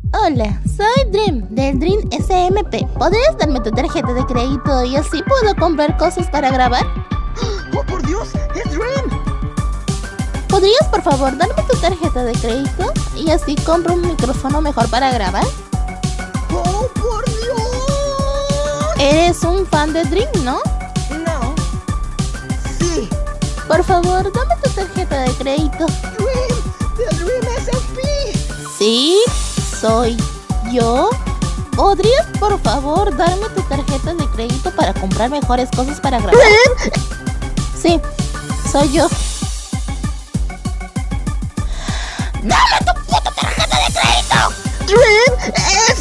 Hola, soy Dream, del Dream SMP. ¿Podrías darme tu tarjeta de crédito y así puedo comprar cosas para grabar? ¡Oh, por Dios! ¡Es Dream! ¿Podrías, por favor, darme tu tarjeta de crédito y así compro un micrófono mejor para grabar? ¡Oh, por Dios! ¿Eres un fan de Dream, no? No. Sí. Por favor, dame tu tarjeta de crédito. Dream, del Dream SMP. Sí, soy yo. ¿Podrías, por favor, darme tu tarjeta de crédito para comprar mejores cosas para grabar? Dream. Sí, soy yo. ¡Dame tu puta tarjeta de crédito! Dream, es